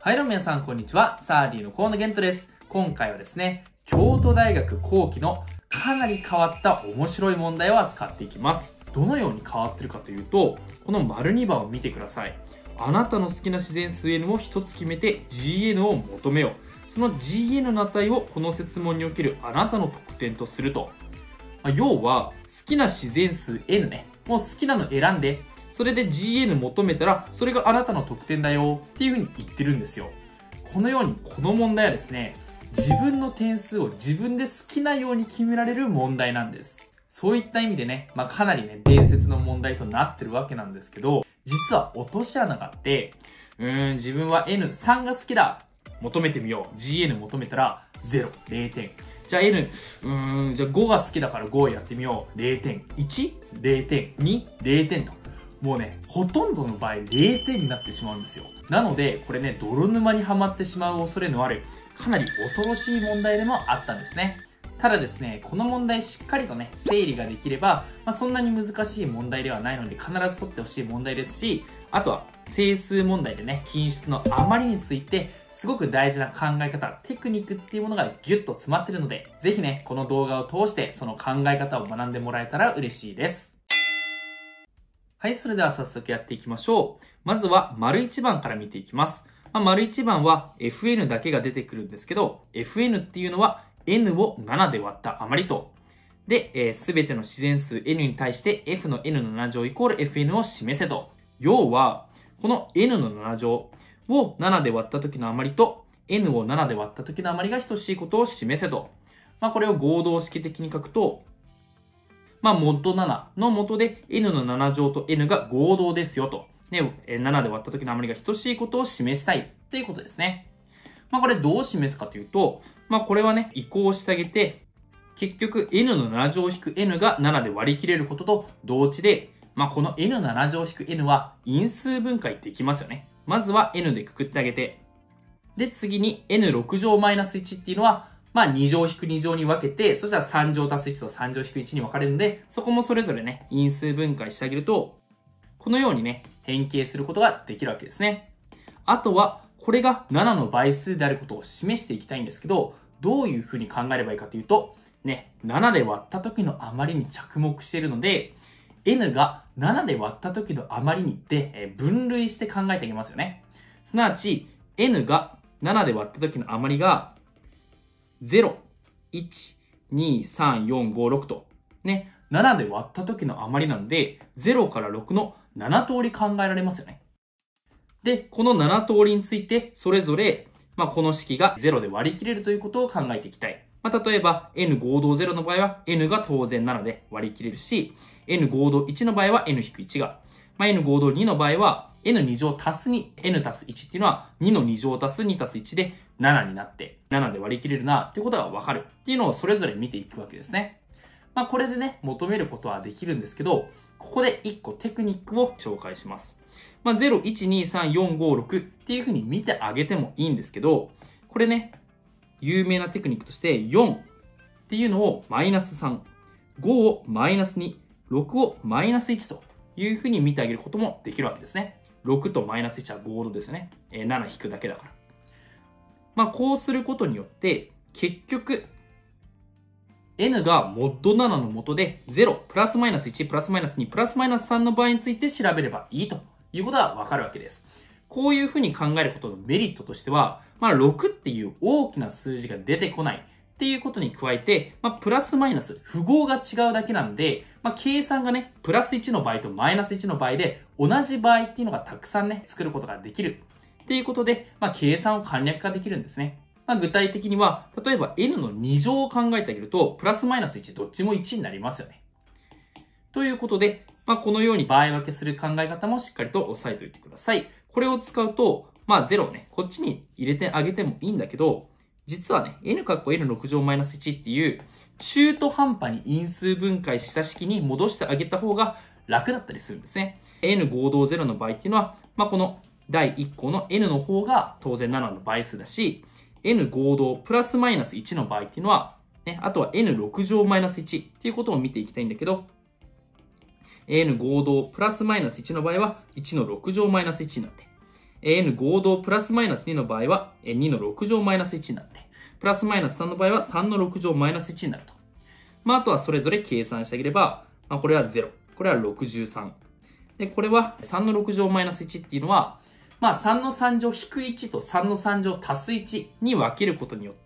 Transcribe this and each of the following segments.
はい、どうも皆さん、こんにちは。サーディの河野玄斗です。今回はですね、京都大学後期のかなり変わった面白い問題を扱っていきます。どのように変わってるかというと、この丸2番を見てください。あなたの好きな自然数 N を一つ決めて GN を求めよう。その GN の値をこの設問におけるあなたの得点とすると。要は、好きな自然数 N ね。もう好きなの選んで、それで GN 求めたら、それがあなたの得点だよっていうふうに言ってるんですよ。このように、この問題はですね、自分の点数を自分で好きなように決められる問題なんです。そういった意味でね、かなりね、伝説の問題となってるわけなんですけど、実は落とし穴があって、自分は N3 が好きだ。求めてみよう。GN 求めたら、0、0点。じゃあ N、じゃあ5が好きだから5やってみよう。0点。1、0点。2、0点と。もうね、ほとんどの場合0点になってしまうんですよ。なので、これね、泥沼にはまってしまう恐れのある、かなり恐ろしい問題でもあったんですね。ただですね、この問題しっかりとね、整理ができれば、そんなに難しい問題ではないので必ず解ってほしい問題ですし、あとは整数問題でね、均質の余りについて、すごく大事な考え方、テクニックっていうものがギュッと詰まってるので、ぜひね、この動画を通してその考え方を学んでもらえたら嬉しいです。はい、それでは早速やっていきましょう。まずは、丸1番から見ていきます。丸1番は Fn だけが出てくるんですけど、Fn っていうのは N を7で割った余りと。で、すべての自然数 N に対して F の N の7乗イコール Fn を示せと。要は、この N の7乗を7で割った時の余りと N を7で割った時の余りが等しいことを示せと。これを合同式的に書くと、モッド7の元で N の7乗と N が合同ですよと。ね、7で割った時の余りが等しいことを示したいっていうことですね。これどう示すかというと、これはね、移項してあげて、結局 N の7乗引く N が7で割り切れることと同値で、この N7 乗引く N は因数分解できますよね。まずは N でくくってあげて、で、次に N6 乗 -1 っていうのは、2乗引く2乗に分けて、そしたら3乗足す1と3乗引く1に分かれるので、そこもそれぞれね、因数分解してあげると、このようにね、変形することができるわけですね。あとは、これが7の倍数であることを示していきたいんですけど、どういうふうに考えればいいかというと、ね、7で割った時の余りに着目しているので、N が7で割った時の余りにで分類して考えてあげますよね。すなわち、N が7で割った時の余りが、0、1、2、3、4、5、6と。ね。7で割った時の余りなので、0から6の7通り考えられますよね。で、この7通りについて、それぞれ、この式が0で割り切れるということを考えていきたい。例えば、n 合同0の場合は、n が当然7で割り切れるし、n 合同1の場合は n-1 が、n 合同2の場合は、n2 乗足す2、n 足す1っていうのは、2の2乗足す2足す1で7になって、7で割り切れるなっていうことがわかるっていうのをそれぞれ見ていくわけですね。これでね、求めることはできるんですけど、ここで1個テクニックを紹介します。0、1、2、3、4、5、6っていう風に見てあげてもいいんですけど、これね、有名なテクニックとして、4っていうのをマイナス3、5をマイナス2、6をマイナス1という風に見てあげることもできるわけですね。6とマイナス1は合同ですね。7引くだけだから。こうすることによって、結局、N がモッド7の元で0、プラスマイナス1、プラスマイナス2、プラスマイナス3の場合について調べればいいということがわかるわけです。こういうふうに考えることのメリットとしては、6っていう大きな数字が出てこないっていうことに加えて、プラスマイナス、符号が違うだけなんで、計算がね、プラス1の場合とマイナス1の場合で同じ場合っていうのがたくさんね、作ることができるっていうことで、計算を簡略化できるんですね。具体的には、例えば n の2乗を考えてあげると、プラスマイナス1どっちも1になりますよね。ということで、このように場合分けする考え方もしっかりと押さえておいてください。これを使うと、0をね、こっちに入れてあげてもいいんだけど、実はね、n×n6 乗 -1 っていう中途半端に因数分解した式に戻してあげた方が楽だったりするんですね。n 合同0の場合っていうのは、この第1項の n の方が当然7の倍数だし、n 合同プラスマイナス1の場合っていうのは、ね、あとは n6 乗 -1 っていうことを見ていきたいんだけど、n 合同プラスマイナス1の場合は1の6乗 -1 になって、 n 合同プラスマイナス2の場合は、2の6乗マイナス1になって、プラスマイナス3の場合は3の6乗マイナス1になると。あとはそれぞれ計算してあげれば、これは0、これは63。で、これは3の6乗マイナス1っていうのは、3の3乗引く1と3の3乗足す1に分けることによって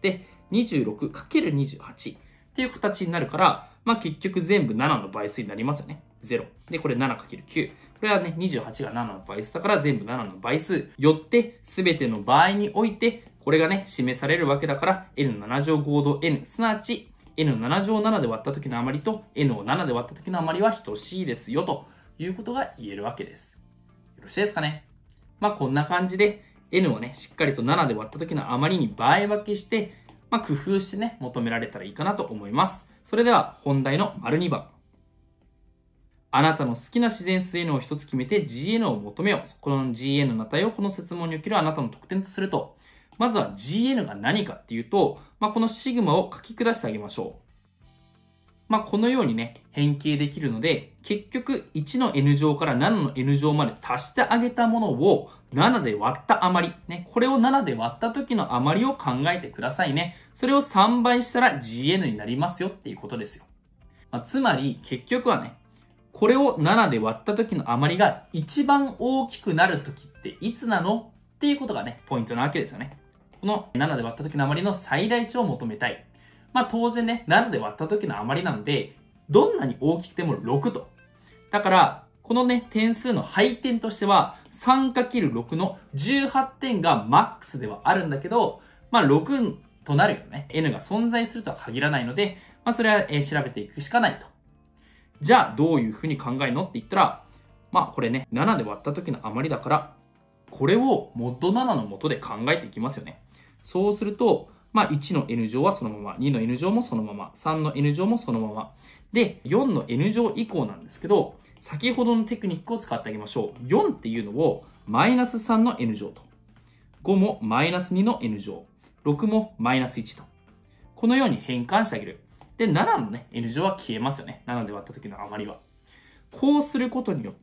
、26×28 っていう形になるから、結局全部7の倍数になりますよね。0。で、これ 7×9。これはね、28が7の倍数だから全部7の倍数。よって、すべての場合において、これがね、示されるわけだから、n7 乗合同 n、すなわち、n7 乗7で割った時の余りと、n を7で割った時の余りは等しいですよ、ということが言えるわけです。よろしいですかね。こんな感じで、n をね、しっかりと7で割った時の余りに倍分けして、工夫してね、求められたらいいかなと思います。それでは、本題の丸2番。あなたの好きな自然数 n を一つ決めて gn を求めよう。この gn の値をこの設問におけるあなたの得点とすると、まずは gn が何かっていうと、このシグマを書き下してあげましょう。このようにね、変形できるので、結局1の n 乗から7の n 乗まで足してあげたものを7で割った余り。ね、これを7で割った時の余りを考えてくださいね。それを3倍したら gn になりますよっていうことですよ。つまり、結局はね、これを7で割った時の余りが一番大きくなる時っていつなのっていうことがね、ポイントなわけですよね。この7で割った時の余りの最大値を求めたい。当然ね、7で割った時の余りなんで、どんなに大きくても6と。だから、このね、点数の配点としては、3×6 の18点がマックスではあるんだけど、6となるよね。n が存在するとは限らないので、それは調べていくしかないと。じゃあ、どういうふうに考えるのって言ったら、これね、7で割った時の余りだから、これをモッド7の元で考えていきますよね。そうすると、1の n 乗はそのまま、2の n 乗もそのまま、3の n 乗もそのまま。で、4の n 乗以降なんですけど、先ほどのテクニックを使ってあげましょう。4っていうのを、マイナス3の n 乗と。5もマイナス2の n 乗。6もマイナス1と。このように変換してあげる。で、7のね、n 乗は消えますよね。7で割った時の余りは。こうすることによって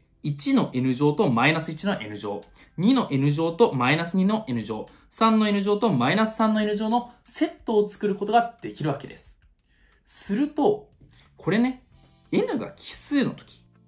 、1の n 乗とマイナス1の n 乗、2の n 乗とマイナス2の n 乗、3の n 乗とマイナス3の n 乗のセットを作ることができるわけです。すると、これね、n が奇数の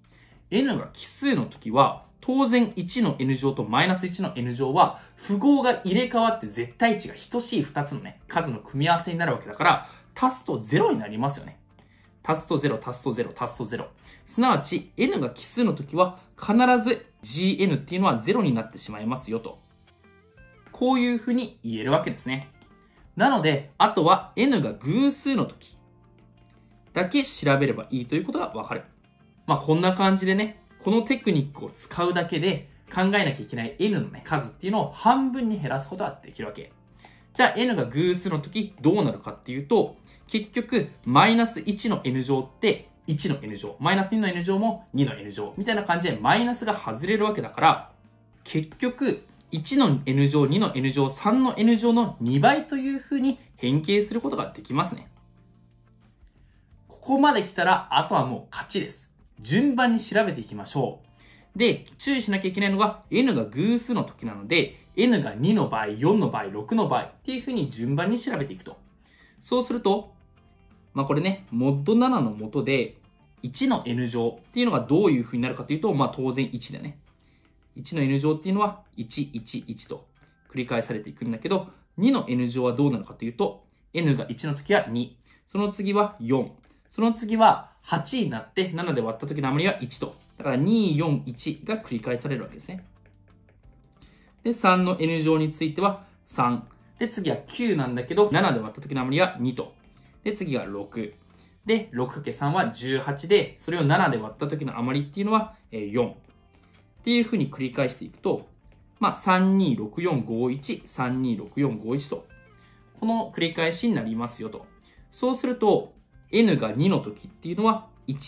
時は、当然1の n 乗とマイナス1の n 乗は符号が入れ替わって絶対値が等しい2つのね、数の組み合わせになるわけだから、足すと0になりますよね。足すと0、足すと0、足すと0。すなわち、n が奇数の時は、必ず gn っていうのは0になってしまいますよと。こういうふうに言えるわけですね。なので、あとは n が偶数の時だけ調べればいいということがわかる。こんな感じでね、このテクニックを使うだけで考えなきゃいけない n のね、数っていうのを半分に減らすことができるわけ。じゃあ n が偶数の時どうなるかっていうと、結局、マイナス1の n 乗って1の n 乗、マイナス2の n 乗も2の n 乗、みたいな感じでマイナスが外れるわけだから、結局、1の n 乗、2の n 乗、3の n 乗の2倍という風に変形することができますね。ここまで来たら、あとはもう勝ちです。順番に調べていきましょう。で、注意しなきゃいけないのが、n が偶数の時なので、n が2の場合、4の場合、6の場合っていう風に順番に調べていくと。そうすると、これね、モッド7の元で、1の n 乗っていうのがどういう風になるかというと、当然1だよね。1の n 乗っていうのは、1、1、1と繰り返されていくんだけど、2の n 乗はどうなるかというと、n が1の時は2、その次は4、その次は8になって7で割った時の余りは1と。だから2、4、1が繰り返されるわけですね。で、3の n 乗については3。で、次は9なんだけど、7で割った時の余りは2と。で、次が6。で、6×3 は18で、それを7で割った時の余りっていうのは4。っていう風に繰り返していくと、326451、326451と、この繰り返しになりますよと。そうすると、n が2の時っていうのは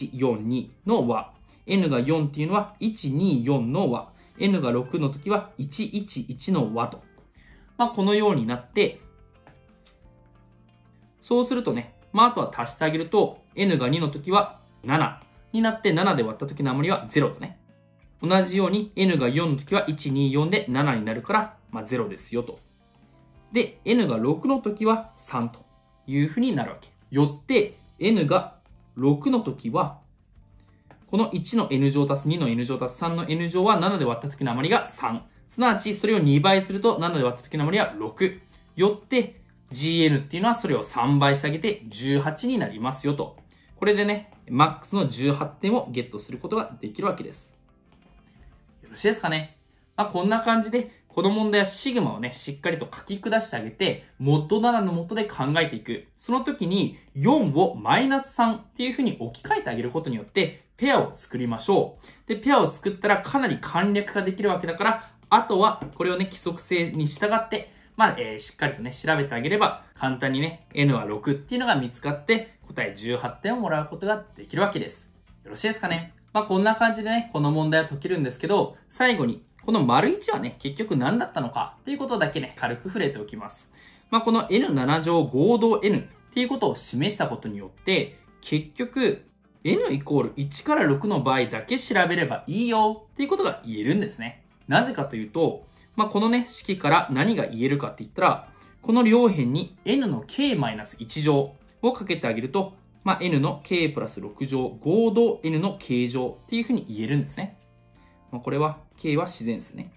142の和。n が4っていうのは124の和。n が6の時は111の和と。このようになって、そうするとね、あとは足してあげると、n が2の時は7になって7で割った時の余りは0とね。 同じように n が4の時は1、2、4で7になるから、0ですよと。で、n が6の時は3というふうになるわけ。よって、n が6の時は、この1の n 乗足す2の n 乗足す3の n 乗は7で割った時の余りが3。すなわち、それを2倍すると7で割った時の余りは6。よって、gn っていうのはそれを3倍してあげて18になりますよと。これでね、マックスの18点をゲットすることができるわけです。よろしいですかね。こんな感じで、この問題はシグマをね、しっかりと書き下してあげて、モッド7の元で考えていく。その時に4をマイナス3っていう風に置き換えてあげることによって、ペアを作りましょう。で、ペアを作ったらかなり簡略化できるわけだから、あとはこれをね、規則性に従って、しっかりとね、調べてあげれば、簡単にね、n は6っていうのが見つかって、答え18点をもらうことができるわけです。よろしいですかね。こんな感じでね、この問題は解けるんですけど、最後に、この丸1はね、結局何だったのかっていうことだけね、軽く触れておきます。この n7 乗合同 n っていうことを示したことによって、結局、n イコール1から6の場合だけ調べればいいよっていうことが言えるんですね。なぜかというと、このね、式から何が言えるかって言ったら、この両辺に n の k-1 乗をかけてあげると、n の k プラス6乗合同 n の k 乗っていうふうに言えるんですね。これは k は自然数ね。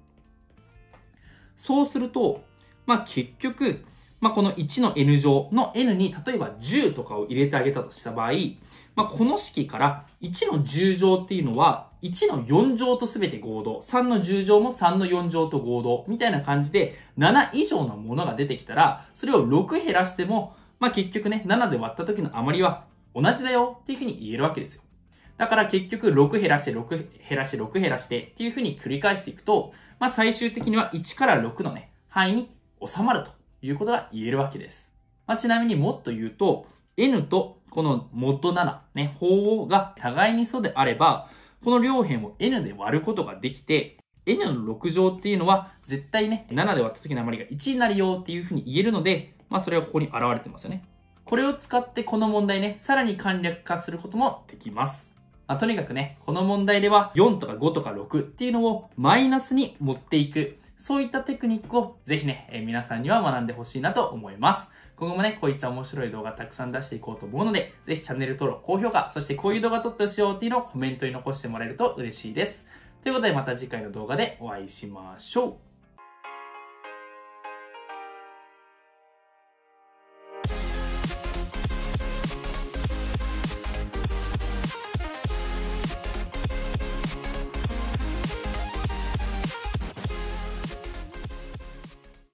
そうすると、結局、この1の n 乗の n に例えば10とかを入れてあげたとした場合、この式から1の10乗っていうのは1の4乗とすべて合同、3の10乗も3の4乗と合同みたいな感じで7以上のものが出てきたら、それを6減らしても、結局ね、7で割った時の余りは同じだよっていうふうに言えるわけですよ。だから結局6減らして6減らして6減らしてっていうふうに繰り返していくと、最終的には1から6のね、範囲に収まるということが言えるわけです。ちなみにもっと言うと、n とこのモッド7、ね、法王が互いに素であれば、この両辺を n で割ることができて、n の6乗っていうのは絶対ね、7で割った時の余りが1になるよっていうふうに言えるので、それはここに現れてますよね。これを使ってこの問題ね、さらに簡略化することもできます。とにかくね、この問題では4とか5とか6っていうのをマイナスに持っていく。そういったテクニックをぜひね、皆さんには学んでほしいなと思います。今後もね、こういった面白い動画たくさん出していこうと思うので、ぜひチャンネル登録、高評価、そしてこういう動画撮ってほしいよっていうのをコメントに残してもらえると嬉しいです。ということでまた次回の動画でお会いしましょう。